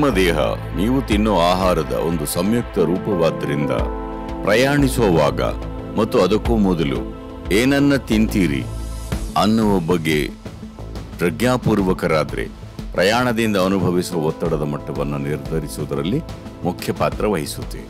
ದೇಹ ನೀವು ತಿನ್ನೋ ಆಹಾರದ ಒಂದು ಸಂಯುಕ್ತ ರೂಪವಾದ್ದರಿಂದ ಪ್ರಯಾಣಿಸುವಾಗ ಮತ್ತು ಅದಕ್ಕೂ ಮೊದಲು ಏನನ್ನ ತಿಂತೀರಿ ಅನ್ನುವ ಬಗ್ಗೆ ಪ್ರಜ್ಞಾಪೂರ್ವಕರಾದ್ರೆ ಪ್ರಯಾಣದಿಂದ ಅನುಭವಿಸುವ ಒತ್ತಡದ ಮಟ್ಟವನ್ನು ನಿರ್ಧರಿಸುವುದರಲ್ಲಿ ಮುಖ್ಯ ಪಾತ್ರ ವಹಿಸುತ್ತೆ.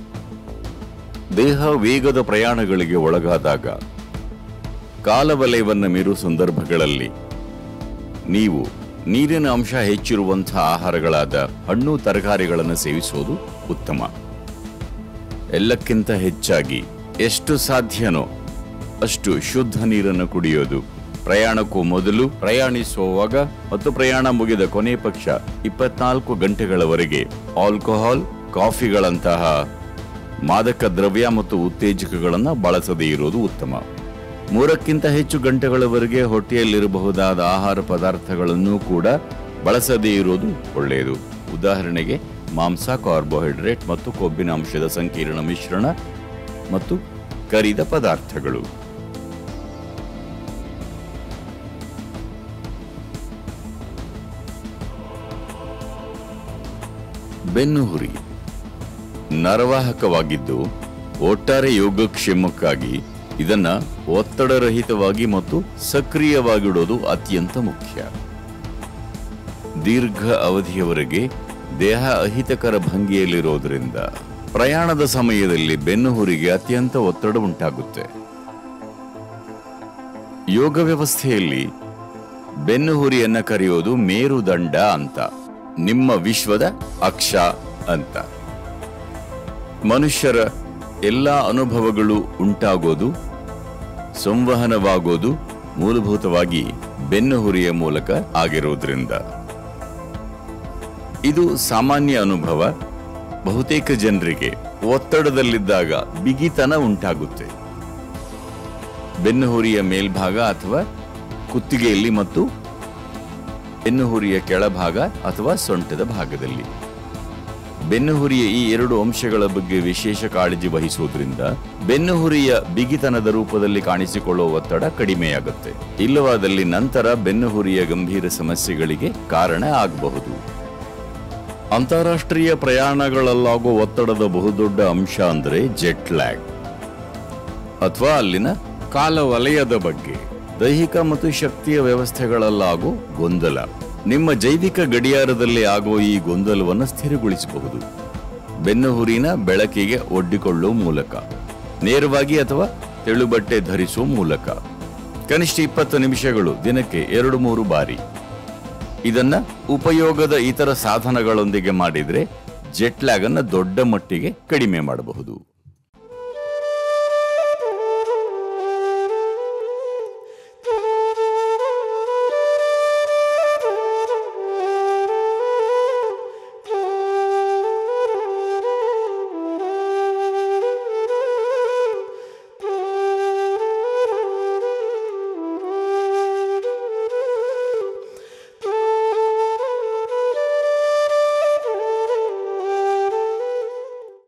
ದೇಹ ವೇಗದ ಪ್ರಯಾಣಗಳಿಗೆ ಒಳಗಾದಾಗ ಕಾಲವಲಯವನ್ನು ಮೀರುವ ಸಂದರ್ಭಗಳಲ್ಲಿ ನೀವು ನೀರಿನ ಅಂಶ ಹೆಚ್ಚಿರುವಂತಹ ಆಹಾರಗಳಾದ ಹಣ್ಣು ತರಕಾರಿಗಳನ್ನು ಸೇವಿಸುವುದು ಉತ್ತಮ. ಎಲ್ಲಕ್ಕಿಂತ ಹೆಚ್ಚಾಗಿ ಎಷ್ಟು ಸಾಧ್ಯನೋ ಅಷ್ಟು ಶುದ್ಧ ನೀರನ್ನು ಕುಡಿಯೋದು, ಪ್ರಯಾಣಕ್ಕೂ ಮೊದಲು, ಪ್ರಯಾಣಿಸುವಾಗ ಮತ್ತು ಪ್ರಯಾಣ ಮುಗಿದ ಕೊನೆ ಪಕ್ಷ 24 ಗಂಟೆಗಳವರೆಗೆ ಆಲ್ಕೋಹಾಲ್, ಕಾಫಿಗಳಂತಹ ಮಾದಕ ದ್ರವ್ಯ ಮತ್ತು ಉತ್ತೇಜಕಗಳನ್ನು ಬಳಸದೇ ಇರುವುದು ಉತ್ತಮ. 3ಕ್ಕಿಂತ ಹೆಚ್ಚು ಗಂಟೆಗಳವರೆಗೆ ಹೊಟ್ಟೆಯಲ್ಲಿರಬಹುದಾದ ಆಹಾರ ಪದಾರ್ಥಗಳನ್ನು ಕೂಡ ಬಳಸದೇ ಇರುವುದು ಒಳ್ಳೆಯದು. ಉದಾಹರಣೆಗೆ ಮಾಂಸ, ಕಾರ್ಬೋಹೈಡ್ರೇಟ್ ಮತ್ತು ಕೊಬ್ಬಿನ ಅಂಶದ ಸಂಕೀರ್ಣ ಮಿಶ್ರಣ ಮತ್ತು ಕರಿದ ಪದಾರ್ಥಗಳು. ಬೆನ್ನುಹುರಿ ನರವಾಹಕವಾಗಿದ್ದು ಒಟ್ಟಾರೆ ಯೋಗಕ್ಷೇಮಕ್ಕಾಗಿ ಇದನ್ನ ಒತ್ತಡರಹಿತವಾಗಿ ಮತ್ತು ಸಕ್ರಿಯವಾಗಿಡೋದು ಅತ್ಯಂತ ಮುಖ್ಯ. ದೀರ್ಘ ಅವಧಿಯವರೆಗೆ ದೇಹ ಅಹಿತಕರ ಭಂಗಿಯಲ್ಲಿರೋದ್ರಿಂದ ಪ್ರಯಾಣದ ಸಮಯದಲ್ಲಿ ಬೆನ್ನುಹುರಿಗೆ ಅತ್ಯಂತ ಒತ್ತಡ ಉಂಟಾಗುತ್ತೆ. ಯೋಗ ವ್ಯವಸ್ಥೆಯಲ್ಲಿ ಬೆನ್ನುಹುರಿಯನ್ನ ಕರೆಯೋದು ಮೇರುದಂಡ ಅಂತ, ನಿಮ್ಮ ವಿಶ್ವದ ಅಕ್ಷ ಅಂತ. ಮನುಷ್ಯರ ಎಲ್ಲ ಅನುಭವಗಳು ಉಂಟಾಗೋದು, ಸಂವಹನವಾಗೋದು ಮೂಲಭೂತವಾಗಿ ಬೆನ್ನುಹುರಿಯ ಮೂಲಕ ಆಗಿರೋದ್ರಿಂದ ಇದು ಸಾಮಾನ್ಯ ಅನುಭವ. ಬಹುತೇಕ ಜನರಿಗೆ ಒತ್ತಡದಲ್ಲಿದ್ದಾಗ ಬಿಗಿತನ ಉಂಟಾಗುತ್ತೆ. ಬೆನ್ನುಹುರಿಯ ಮೇಲ್ಭಾಗ ಅಥವಾ ಕುತ್ತಿಗೆಯಲ್ಲಿ ಮತ್ತು ಬೆನ್ನುಹುರಿಯ ಕೆಳಭಾಗ ಅಥವಾ ಸೊಂಟದ ಭಾಗದಲ್ಲಿ. ಬೆನ್ನುಹುರಿಯ ಈ 2 ಅಂಶಗಳ ಬಗ್ಗೆ ವಿಶೇಷ ಕಾಳಜಿ ವಹಿಸುವುದರಿಂದ ಬೆನ್ನುಹುರಿಯ ಬಿಗಿತನದ ರೂಪದಲ್ಲಿ ಕಾಣಿಸಿಕೊಳ್ಳುವ ಒತ್ತಡ ಕಡಿಮೆಯಾಗುತ್ತೆ. ಇಲ್ಲವಾದಲ್ಲಿ ನಂತರ ಬೆನ್ನುಹುರಿಯ ಗಂಭೀರ ಸಮಸ್ಯೆಗಳಿಗೆ ಕಾರಣ ಆಗಬಹುದು. ಅಂತಾರಾಷ್ಟ್ರೀಯ ಪ್ರಯಾಣಗಳಲ್ಲಾಗುವ ಒತ್ತಡದ ಬಹುದೊಡ್ಡ ಅಂಶ ಅಂದರೆ ಜೆಟ್ ಲ್ಯಾಗ್ ಅಥವಾ ಅಲ್ಲಿನ ಕಾಲವಲಯದ ಬಗ್ಗೆ. ದೈಹಿಕ ಮತ್ತು ಶಕ್ತಿಯ ವ್ಯವಸ್ಥೆಗಳಲ್ಲಾಗೋ ಗೊಂದಲ ನಿಮ್ಮ ಜೈವಿಕ ಗಡಿಯಾರದಲ್ಲಿ ಆಗುವ ಈ ಗೊಂದಲವನ್ನು ಸ್ಥಿರಗೊಳಿಸಬಹುದು. ಬೆನ್ನುಹುರಿನ ಬೆಳಕಿಗೆ ಒಡ್ಡಿಕೊಳ್ಳುವ ಮೂಲಕ, ನೇರವಾಗಿ ಅಥವಾ ತೆಳುಬಟ್ಟೆ ಧರಿಸುವ ಮೂಲಕ ಕನಿಷ್ಠ 20 ನಿಮಿಷಗಳು ದಿನಕ್ಕೆ 2-3 ಬಾರಿ. ಇದನ್ನ ಉಪಯೋಗದ ಇತರ ಸಾಧನಗಳೊಂದಿಗೆ ಮಾಡಿದ್ರೆ ಜೆಟ್ ಲ್ಯಾಗ್ ಅನ್ನು ದೊಡ್ಡ ಮಟ್ಟಿಗೆ ಕಡಿಮೆ ಮಾಡಬಹುದು.